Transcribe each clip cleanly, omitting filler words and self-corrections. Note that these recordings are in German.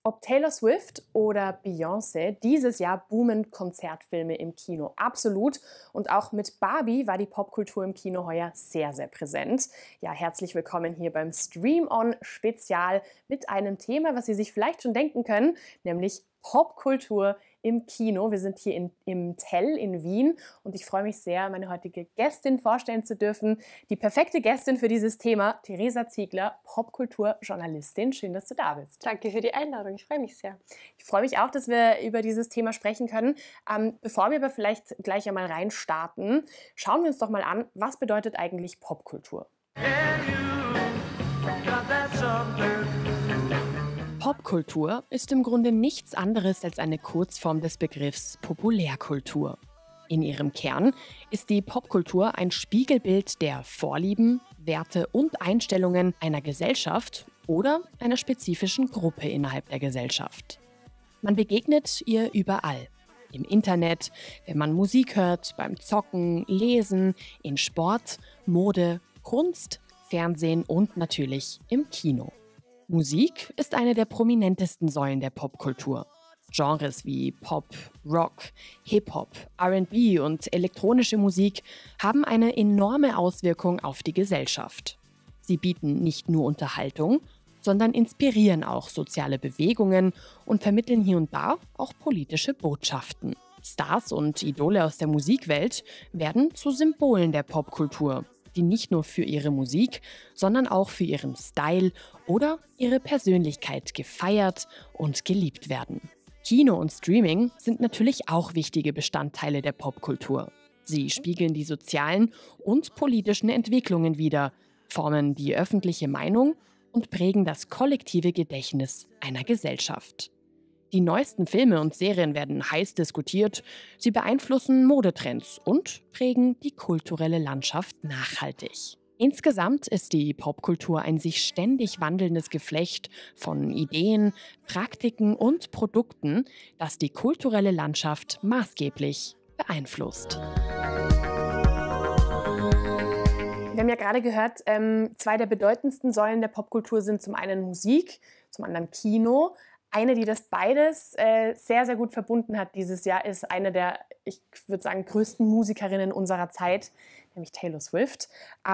Ob Taylor Swift oder Beyoncé, dieses Jahr boomen Konzertfilme im Kino. Absolut. Und auch mit Barbie war die Popkultur im Kino heuer sehr, sehr präsent. Ja, herzlich willkommen hier beim Stream On Spezial mit einem Thema, was Sie sich vielleicht schon denken können, nämlich Popkultur im Kino. Wir sind hier im Tell in Wien und ich freue mich sehr, meine heutige Gästin vorstellen zu dürfen. Die perfekte Gästin für dieses Thema, Theresa Ziegler, Popkulturjournalistin. Schön, dass du da bist. Danke für die Einladung, ich freue mich sehr. Ich freue mich auch, dass wir über dieses Thema sprechen können. Bevor wir aber vielleicht gleich einmal reinstarten, schauen wir uns doch mal an, was bedeutet eigentlich Popkultur? Popkultur ist im Grunde nichts anderes als eine Kurzform des Begriffs Populärkultur. In ihrem Kern ist die Popkultur ein Spiegelbild der Vorlieben, Werte und Einstellungen einer Gesellschaft oder einer spezifischen Gruppe innerhalb der Gesellschaft. Man begegnet ihr überall. Im Internet, wenn man Musik hört, beim Zocken, Lesen, in Sport, Mode, Kunst, Fernsehen und natürlich im Kino. Musik ist eine der prominentesten Säulen der Popkultur. Genres wie Pop, Rock, Hip-Hop, R&B und elektronische Musik haben eine enorme Auswirkung auf die Gesellschaft. Sie bieten nicht nur Unterhaltung, sondern inspirieren auch soziale Bewegungen und vermitteln hier und da auch politische Botschaften. Stars und Idole aus der Musikwelt werden zu Symbolen der Popkultur, die nicht nur für ihre Musik, sondern auch für ihren Style oder ihre Persönlichkeit gefeiert und geliebt werden. Kino und Streaming sind natürlich auch wichtige Bestandteile der Popkultur. Sie spiegeln die sozialen und politischen Entwicklungen wider, formen die öffentliche Meinung und prägen das kollektive Gedächtnis einer Gesellschaft. Die neuesten Filme und Serien werden heiß diskutiert, sie beeinflussen Modetrends und prägen die kulturelle Landschaft nachhaltig. Insgesamt ist die Popkultur ein sich ständig wandelndes Geflecht von Ideen, Praktiken und Produkten, das die kulturelle Landschaft maßgeblich beeinflusst. Wir haben ja gerade gehört, zwei der bedeutendsten Säulen der Popkultur sind zum einen Musik, zum anderen Kino. Eine, die das beides sehr, sehr gut verbunden hat dieses Jahr, ist eine der, ich würde sagen, größten Musikerinnen unserer Zeit, nämlich Taylor Swift.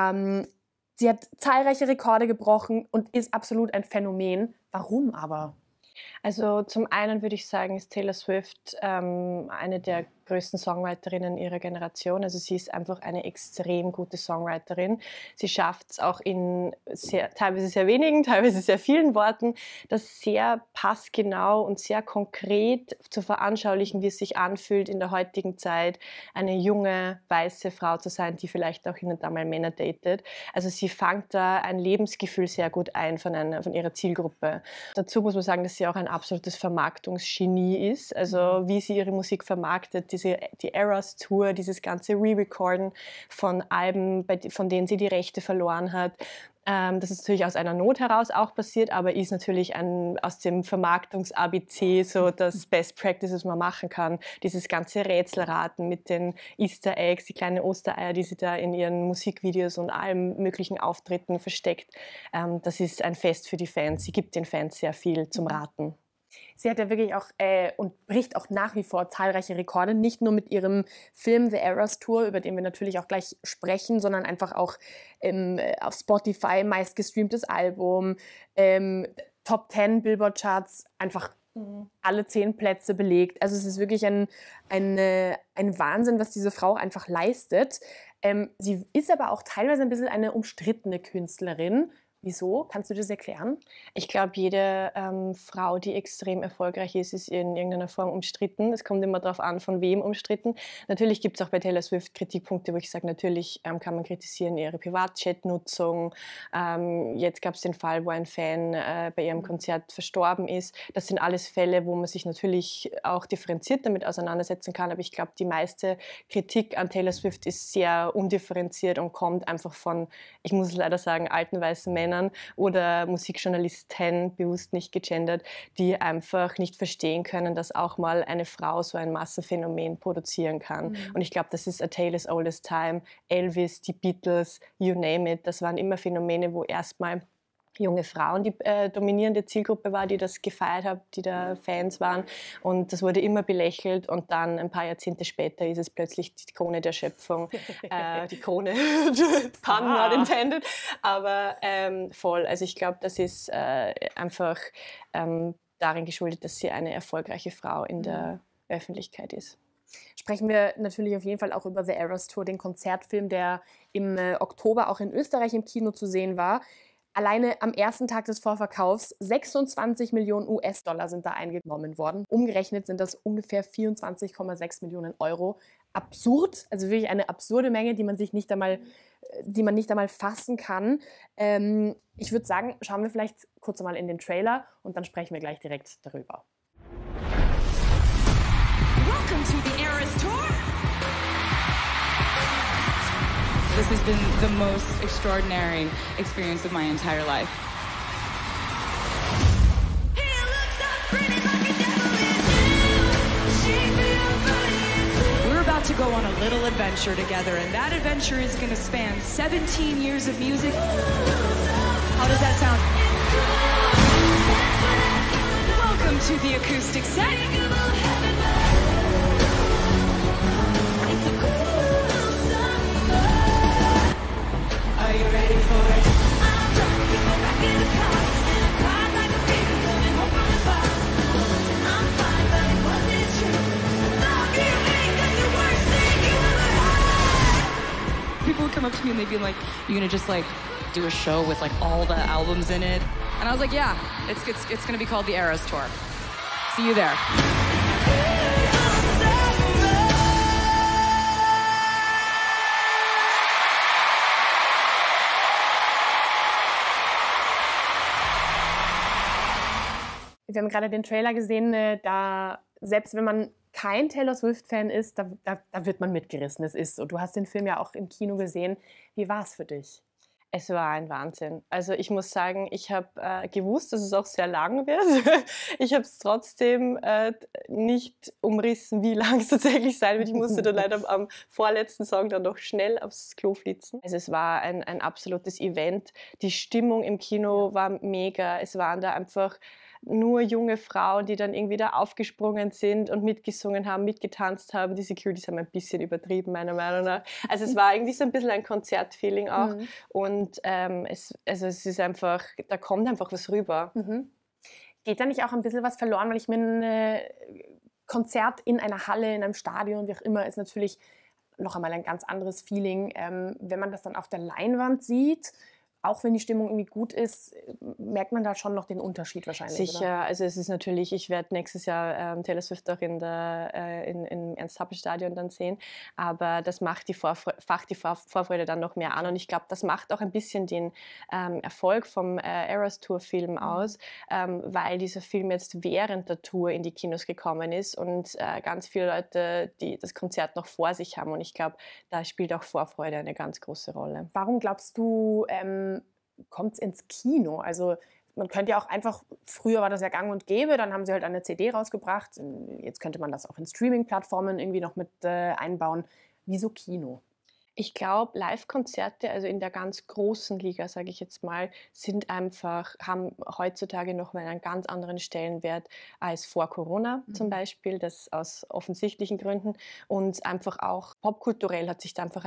Sie hat zahlreiche Rekorde gebrochen und ist absolut ein Phänomen. Warum aber? Also zum einen würde ich sagen, ist Taylor Swift eine der größten Songwriterinnen ihrer Generation. Also sie ist einfach eine extrem gute Songwriterin. Sie schafft es auch in teilweise sehr wenigen, teilweise sehr vielen Worten, das sehr passgenau und sehr konkret zu veranschaulichen, wie es sich anfühlt, in der heutigen Zeit eine junge, weiße Frau zu sein, die vielleicht auch hin und da mal Männer datet. Also sie fängt da ein Lebensgefühl sehr gut ein von ihrer Zielgruppe. Dazu muss man sagen, dass sie auch ein absolutes Vermarktungsgenie ist. Also wie sie ihre Musik vermarktet, die Eras Tour, dieses ganze Re-Recorden von Alben, von denen sie die Rechte verloren hat. Das ist natürlich aus einer Not heraus auch passiert, aber ist natürlich aus dem Vermarktungs-ABC so das Best Practice, was man machen kann. Dieses ganze Rätselraten mit den Easter Eggs, die kleinen Ostereier, die sie da in ihren Musikvideos und allen möglichen Auftritten versteckt. Das ist ein Fest für die Fans. Sie gibt den Fans sehr viel zum Raten. Sie hat ja wirklich auch und bricht auch nach wie vor zahlreiche Rekorde, nicht nur mit ihrem Film The Eras Tour, über den wir natürlich auch gleich sprechen, sondern einfach auch auf Spotify meistgestreamtes Album, Top 10 Billboard-Charts, einfach alle 10 Plätze belegt. Also es ist wirklich ein Wahnsinn, was diese Frau einfach leistet. Sie ist aber auch teilweise ein bisschen eine umstrittene Künstlerin. Wieso? Kannst du das erklären? Ich glaube, jede Frau, die extrem erfolgreich ist in irgendeiner Form umstritten. Es kommt immer darauf an, von wem umstritten. Natürlich gibt es auch bei Taylor Swift Kritikpunkte, wo ich sage, natürlich kann man kritisieren ihre Privatchat-Nutzung. Jetzt gab es den Fall, wo ein Fan bei ihrem Konzert verstorben ist. Das sind alles Fälle, wo man sich natürlich auch differenziert damit auseinandersetzen kann. Aber ich glaube, die meiste Kritik an Taylor Swift ist sehr undifferenziert und kommt einfach von, ich muss es leider sagen, alten weißen Männern oder Musikjournalisten, bewusst nicht gegendert, die einfach nicht verstehen können, dass auch mal eine Frau so ein Massenphänomen produzieren kann. Und ich glaube, das ist A Tale's Oldest Time, Elvis, die Beatles, you name it. Das waren immer Phänomene, wo erstmal junge Frauen die dominierende Zielgruppe war, die das gefeiert hat, die da Fans waren. Und das wurde immer belächelt. Und dann ein paar Jahrzehnte später ist es plötzlich die Krone der Schöpfung. Die Krone, pun not intended. Aber voll. Also ich glaube, das ist einfach darin geschuldet, dass sie eine erfolgreiche Frau in der Öffentlichkeit ist. Sprechen wir natürlich auf jeden Fall auch über The Eras Tour, den Konzertfilm, der im Oktober auch in Österreich im Kino zu sehen war. Alleine am ersten Tag des Vorverkaufs 26 Millionen US-Dollar sind da eingenommen worden. Umgerechnet sind das ungefähr 24,6 Millionen Euro. Absurd, also wirklich eine absurde Menge, die man nicht einmal fassen kann. Ich würde sagen, schauen wir vielleicht kurz mal in den Trailer und dann sprechen wir gleich direkt darüber. Welcome to the Eras Tour. This has been the most extraordinary experience of my entire life. We're about to go on a little adventure together, and that adventure is going to span 17 years of music. How does that sound? Welcome to the acoustic set. Are you ready for it? I'm drunk, back in the car, and I cried like a baby coming home from the bar. I'm fine, but it wasn't true. Love you ain't got the worst thing you ever had. People would come up to me and they'd be like, "You gonna just like do a show with like all the albums in it?" And I was like, "Yeah, it's gonna be called the Eras Tour. See you there." Wir haben gerade den Trailer gesehen, da selbst wenn man kein Taylor Swift-Fan ist, da wird man mitgerissen. Es ist so. Du hast den Film ja auch im Kino gesehen. Wie war es für dich? Es war ein Wahnsinn. Also ich muss sagen, ich habe gewusst, dass es auch sehr lang wird. Ich habe es trotzdem nicht umrissen, wie lang es tatsächlich sein wird. Ich musste dann leider am vorletzten Song dann noch schnell aufs Klo flitzen. Also es war ein absolutes Event. Die Stimmung im Kino war mega. Es waren da einfach nur junge Frauen, die dann irgendwie da aufgesprungen sind und mitgesungen haben, mitgetanzt haben. Die Securities haben ein bisschen übertrieben, meiner Meinung nach. Also es war irgendwie so ein bisschen ein Konzertfeeling auch. Und es ist einfach, da kommt einfach was rüber. Geht da nicht auch ein bisschen was verloren? Weil ich mir ein Konzert in einer Halle, in einem Stadion, wie auch immer, ist natürlich noch einmal ein ganz anderes Feeling. Wenn man das dann auf der Leinwand sieht, auch wenn die Stimmung irgendwie gut ist, merkt man da schon noch den Unterschied wahrscheinlich. Sicher, oder? Also es ist natürlich, ich werde nächstes Jahr Taylor Swift auch im Ernst-Happel-Stadion dann sehen, aber das macht die Vorfreude dann noch mehr an und ich glaube, das macht auch ein bisschen den Erfolg vom Eras Tour-Film aus, weil dieser Film jetzt während der Tour in die Kinos gekommen ist und ganz viele Leute, die das Konzert noch vor sich haben und ich glaube, da spielt auch Vorfreude eine ganz große Rolle. Warum glaubst du, kommt es ins Kino? Also man könnte ja auch einfach, früher war das ja gang und gäbe, dann haben sie halt eine CD rausgebracht. Jetzt könnte man das auch in Streaming-Plattformen irgendwie noch mit einbauen. Wieso Kino? Ich glaube, Live-Konzerte, also in der ganz großen Liga, sage ich jetzt mal, haben heutzutage noch mal einen ganz anderen Stellenwert als vor Corona zum Beispiel, das aus offensichtlichen Gründen. Und einfach auch popkulturell hat sich da einfach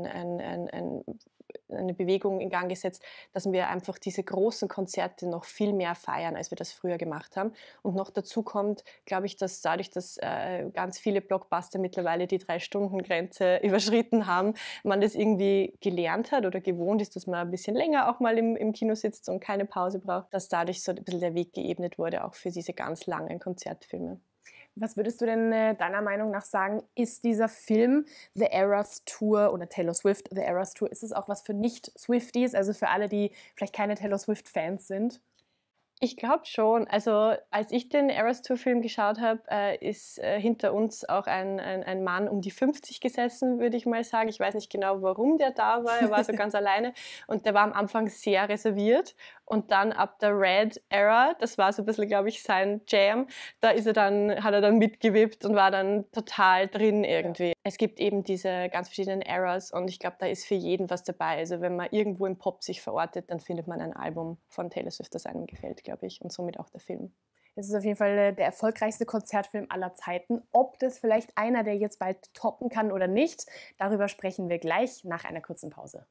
eine Bewegung in Gang gesetzt, dass wir einfach diese großen Konzerte noch viel mehr feiern, als wir das früher gemacht haben. Und noch dazu kommt, glaube ich, dass dadurch, dass ganz viele Blockbuster mittlerweile die 3-Stunden-Grenze überschritten haben, man das irgendwie gelernt hat oder gewohnt ist, dass man ein bisschen länger auch mal im Kino sitzt und keine Pause braucht, dass dadurch so ein bisschen der Weg geebnet wurde, auch für diese ganz langen Konzertfilme. Was würdest du denn deiner Meinung nach sagen, ist dieser Film The Eras Tour oder Taylor Swift The Eras Tour, ist es auch was für Nicht-Swifties, also für alle, die vielleicht keine Taylor Swift-Fans sind? Ich glaube schon. Also als ich den Eras Tour Film geschaut habe, ist hinter uns auch ein Mann um die 50 gesessen, würde ich mal sagen. Ich weiß nicht genau, warum der da war. Er war so ganz alleine und der war am Anfang sehr reserviert. Und dann ab der Red Era, das war so ein bisschen, glaube ich, sein Jam, hat er dann mitgewippt und war dann total drin irgendwie. es gibt eben diese ganz verschiedenen Eras und ich glaube, da ist für jeden was dabei. Also wenn man irgendwo im Pop sich verortet, dann findet man ein Album von Taylor Swift, das einem gefällt, glaube ich, und somit auch der Film. Es ist auf jeden Fall der erfolgreichste Konzertfilm aller Zeiten. Ob das vielleicht einer, der jetzt bald toppen kann oder nicht, darüber sprechen wir gleich nach einer kurzen Pause.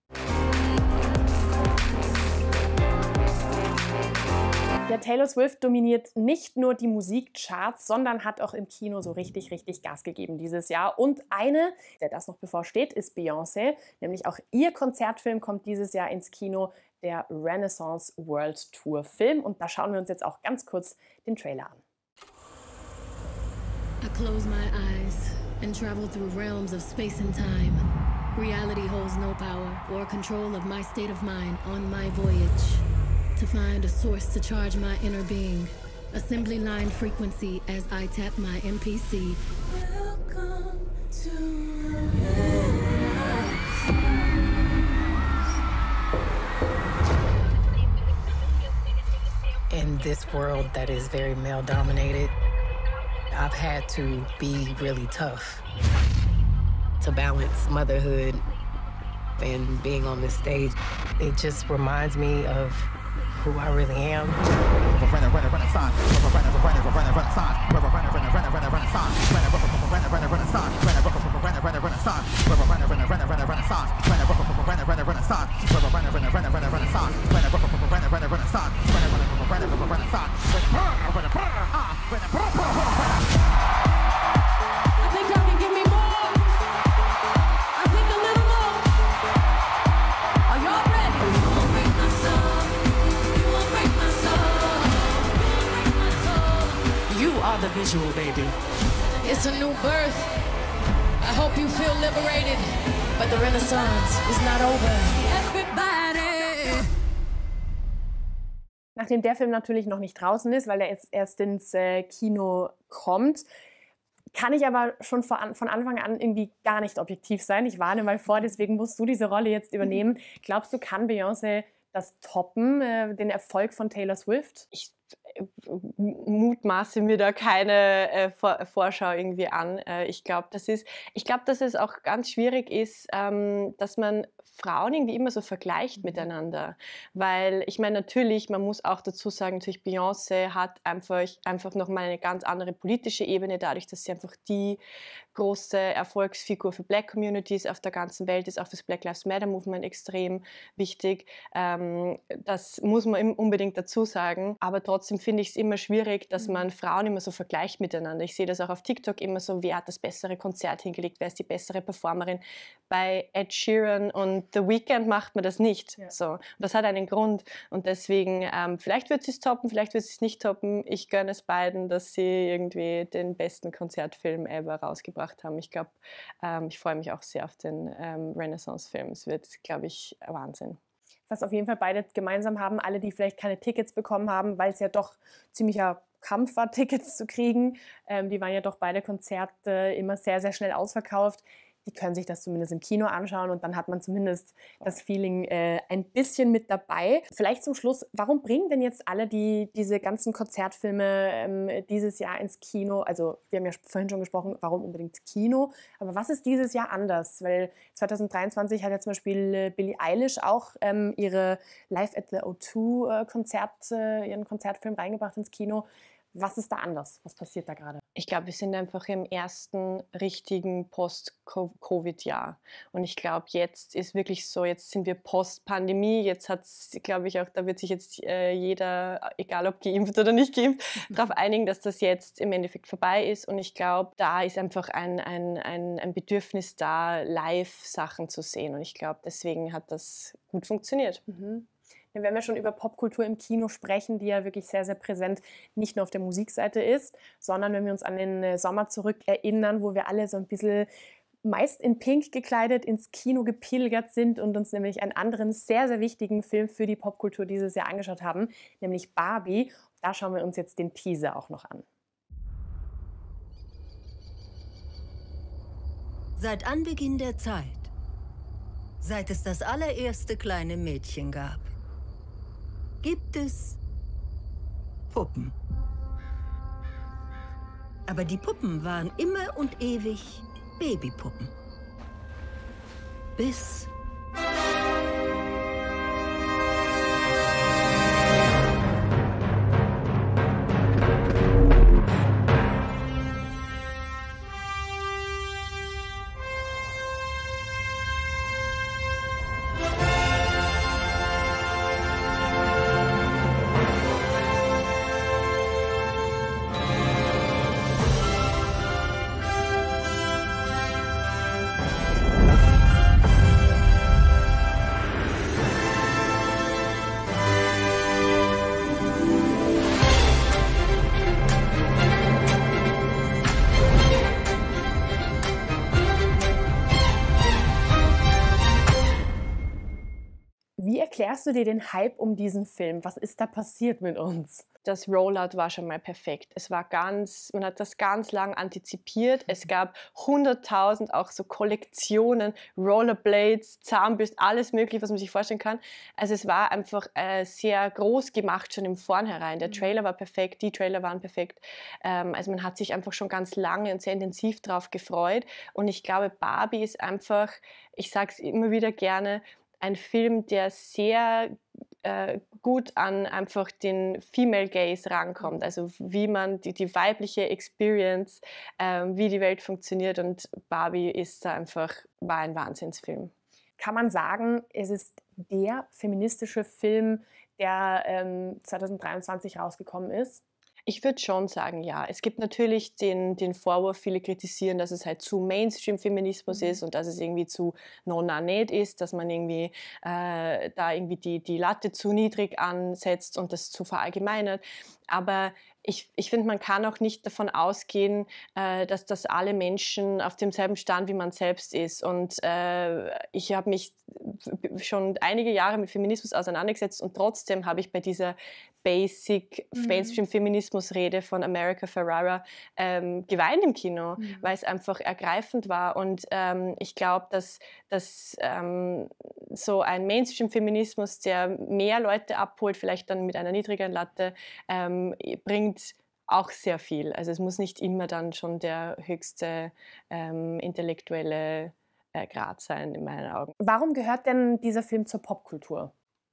Der Taylor Swift dominiert nicht nur die Musikcharts, sondern hat auch im Kino so richtig Gas gegeben dieses Jahr. Und eine, der das noch bevorsteht, ist Beyoncé. Nämlich auch ihr Konzertfilm kommt dieses Jahr ins Kino, der Renaissance World Tour Film. Und da schauen wir uns jetzt auch ganz kurz den Trailer an. I close my eyes and travel through realms of space and time. Reality holds no power or control of my state of mind on my voyage. To find a source to charge my inner being. Assembly line frequency as I tap my MPC. Welcome to In this world that is very male dominated, I've had to be really tough to balance motherhood and being on this stage. It just reminds me of who I really am. I think y'all can give me more. I think a little more. Are y'all ready? You won't break my soul. You won't break my soul. You won't break my soul. You are the visual, baby. It's a new birth. I hope you feel liberated, but the Renaissance is not over. Everybody. Nachdem der Film natürlich noch nicht draußen ist, weil er jetzt erst ins Kino kommt, kann ich aber schon von Anfang an irgendwie gar nicht objektiv sein. Ich warne mal vor, deswegen musst du diese Rolle jetzt übernehmen. Glaubst du, kann Beyoncé das toppen, den Erfolg von Taylor Swift? Ich mutmaße mir da keine Vorschau irgendwie an. Ich glaube, dass es auch ganz schwierig ist, dass man Frauen irgendwie immer so vergleicht miteinander. Weil ich meine, natürlich, man muss auch dazu sagen, natürlich Beyoncé hat einfach nochmal eine ganz andere politische Ebene, dadurch, dass sie einfach die große Erfolgsfigur für Black Communities auf der ganzen Welt ist, auch fürs Black Lives Matter Movement extrem wichtig. Das muss man unbedingt dazu sagen. Aber trotzdem finde ich es immer schwierig, dass man Frauen immer so vergleicht miteinander. Ich sehe das auch auf TikTok immer so, wer hat das bessere Konzert hingelegt, wer ist die bessere Performerin. Bei Ed Sheeran und The Weeknd macht man das nicht. Ja. So. Und das hat einen Grund. Und deswegen, vielleicht wird sie es toppen, vielleicht wird sie es nicht toppen. Ich gönne es beiden, dass sie irgendwie den besten Konzertfilm ever rausgebracht haben. Ich glaube, ich freue mich auch sehr auf den Renaissance-Film. Es wird, glaube ich, Wahnsinn. Was auf jeden Fall beide gemeinsam haben, alle, die vielleicht keine Tickets bekommen haben, weil es ja doch ziemlicher Kampf war, Tickets zu kriegen. Die waren ja doch beide Konzerte immer sehr schnell ausverkauft. Die können sich das zumindest im Kino anschauen und dann hat man zumindest das Feeling ein bisschen mit dabei. Vielleicht zum Schluss, warum bringen denn jetzt alle diese ganzen Konzertfilme dieses Jahr ins Kino? Also wir haben ja vorhin schon gesprochen, warum unbedingt Kino? Aber was ist dieses Jahr anders? Weil 2023 hat ja zum Beispiel Billie Eilish auch ihre Live at the O2 ihren Konzertfilm reingebracht ins Kino. Was ist da anders? Was passiert da gerade? Ich glaube, wir sind einfach im ersten richtigen Post-Covid-Jahr. Und ich glaube, jetzt ist wirklich so, jetzt sind wir Post-Pandemie. Jetzt hat es, glaube ich, auch, da wird sich jetzt jeder, egal ob geimpft oder nicht geimpft, darauf einigen, dass das jetzt im Endeffekt vorbei ist. Und ich glaube, da ist einfach ein Bedürfnis da, Live-Sachen zu sehen. Und ich glaube, deswegen hat das gut funktioniert. Mhm. Wenn wir schon über Popkultur im Kino sprechen, die ja wirklich sehr präsent nicht nur auf der Musikseite ist, sondern wenn wir uns an den Sommer zurück erinnern, wo wir alle so ein bisschen meist in Pink gekleidet ins Kino gepilgert sind und uns nämlich einen anderen sehr wichtigen Film für die Popkultur dieses Jahr angeschaut haben, nämlich Barbie. Da schauen wir uns jetzt den Teaser auch noch an. Seit Anbeginn der Zeit, seit es das allererste kleine Mädchen gab, gibt es Puppen. Aber die Puppen waren immer und ewig Babypuppen. Bis Wie erklärst du dir den Hype um diesen Film? Was ist da passiert mit uns? Das Rollout war schon mal perfekt. Man hat das ganz lang antizipiert. Es gab 100.000 auch so Kollektionen, Rollerblades, Zahnbürsten, alles mögliche, was man sich vorstellen kann. Also es war einfach sehr groß gemacht schon im Vornherein. Der Trailer war perfekt, die Trailer waren perfekt. Also man hat sich einfach schon ganz lange und sehr intensiv drauf gefreut. Und ich glaube, Barbie ist einfach, ich sage es immer wieder gerne, ein Film, der sehr gut an einfach den Female Gaze rankommt, also wie man die weibliche Experience, wie die Welt funktioniert, und Barbie war ein Wahnsinnsfilm. Kann man sagen, es ist der feministische Film, der 2023 rausgekommen ist? Ich würde schon sagen, ja. Es gibt natürlich den Vorwurf, viele kritisieren, dass es halt zu Mainstream-Feminismus ist und dass es irgendwie zu non-net ist, dass man irgendwie da irgendwie die Latte zu niedrig ansetzt und das zu verallgemeinert. Aber ich finde, man kann auch nicht davon ausgehen, dass das alle Menschen auf demselben Stand wie man selbst ist. Und ich habe mich schon einige Jahre mit Feminismus auseinandergesetzt und trotzdem habe ich bei dieser Basic Mainstream-Feminismus-Rede von America Ferrera geweint im Kino, weil es einfach ergreifend war. Und ich glaube, dass so ein Mainstream-Feminismus, der mehr Leute abholt, vielleicht dann mit einer niedrigeren Latte, bringt auch sehr viel. Also es muss nicht immer dann schon der höchste intellektuelle Grad sein, in meinen Augen. Warum gehört denn dieser Film zur Popkultur?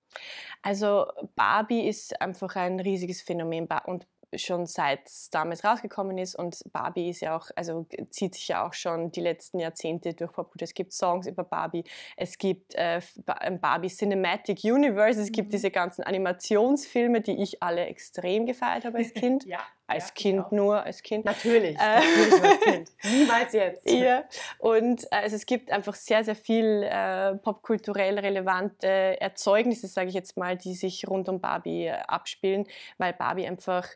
Also Barbie ist einfach ein riesiges Phänomen und schon seit es damals rausgekommen ist, und Barbie ist ja auch, also zieht sich ja auch schon die letzten Jahrzehnte durch Popkultur. Es gibt Songs über Barbie, es gibt ein Barbie Cinematic Universe, es gibt diese ganzen Animationsfilme, die ich alle extrem gefeiert habe als Kind. Ja, als Kind nur, als Kind. Natürlich, natürlich nur als Kind. Niemals jetzt. Ja, und also es gibt einfach sehr, sehr viel popkulturell relevante Erzeugnisse, sage ich jetzt mal, die sich rund um Barbie abspielen, weil Barbie einfach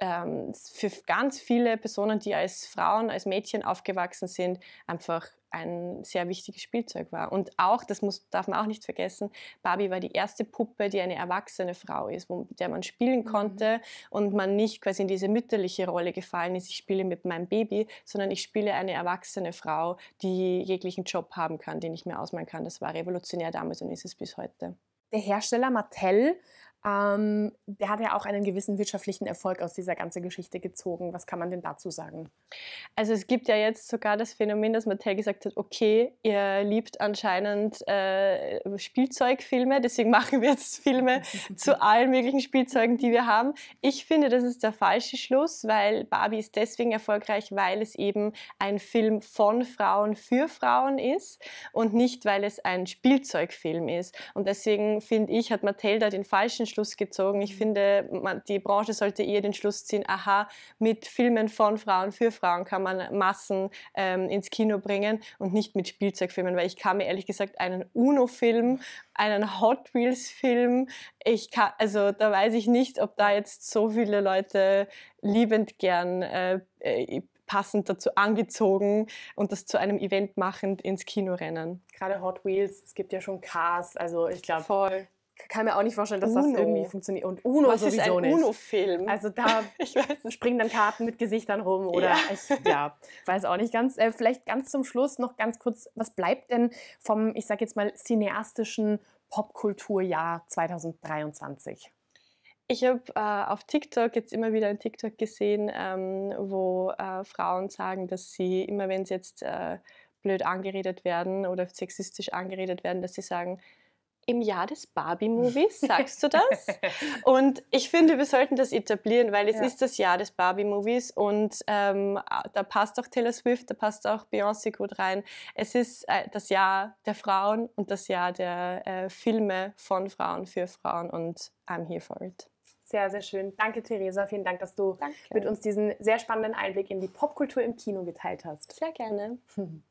für ganz viele Personen, die als Frauen, als Mädchen aufgewachsen sind, einfach ein sehr wichtiges Spielzeug war. Und auch, darf man auch nicht vergessen, Barbie war die erste Puppe, die eine erwachsene Frau ist, mit der man spielen konnte und man nicht quasi in diese mütterliche Rolle gefallen ist, ich spiele mit meinem Baby, sondern ich spiele eine erwachsene Frau, die jeglichen Job haben kann, den ich mir ausmalen kann. Das war revolutionär damals und ist es bis heute. Der Hersteller Mattel, der hat ja auch einen gewissen wirtschaftlichen Erfolg aus dieser ganzen Geschichte gezogen. Was kann man denn dazu sagen? Also es gibt ja jetzt sogar das Phänomen, dass Mattel gesagt hat, okay, ihr liebt anscheinend Spielzeugfilme, deswegen machen wir jetzt Filme zu allen möglichen Spielzeugen, die wir haben. Ich finde, das ist der falsche Schluss, weil Barbie ist deswegen erfolgreich, weil es eben ein Film von Frauen für Frauen ist und nicht, weil es ein Spielzeugfilm ist. Und deswegen finde ich, hat Mattel da den falschen Schluss gezogen. Ich finde, die Branche sollte eher den Schluss ziehen, aha, mit Filmen von Frauen für Frauen kann man Massen ins Kino bringen und nicht mit Spielzeugfilmen, weil ich kann mir ehrlich gesagt einen Uno-Film, einen Hot Wheels-Film, also da weiß ich nicht, ob da jetzt so viele Leute liebend gern passend dazu angezogen und das zu einem Event machend ins Kino rennen. Gerade Hot Wheels, es gibt ja schon Cars, also ich glaube, Voll. kann mir auch nicht vorstellen, dass das Uno. irgendwie funktioniert. Und Uno Was ist sowieso ein nicht. Uno-Film? Also da Ich weiß es. springen dann Karten mit Gesichtern rum oder Ja. weiß auch nicht ganz. Vielleicht ganz zum Schluss noch ganz kurz, was bleibt denn vom, ich sage jetzt mal, cineastischen Popkulturjahr 2023? Ich habe auf TikTok jetzt immer wieder ein TikTok gesehen, wo Frauen sagen, dass sie immer, wenn sie jetzt blöd angeredet werden oder sexistisch angeredet werden, dass sie sagen, im Jahr des Barbie-Movies, sagst du das? Und ich finde, wir sollten das etablieren, weil es ist das Jahr des Barbie-Movies und da passt auch Taylor Swift, da passt auch Beyoncé gut rein. Es ist das Jahr der Frauen und das Jahr der Filme von Frauen für Frauen und I'm here for it. Sehr, sehr schön. Danke, Theresa. Vielen Dank, dass du Danke. mit uns diesen sehr spannenden Einblick in die Popkultur im Kino geteilt hast. Sehr gerne.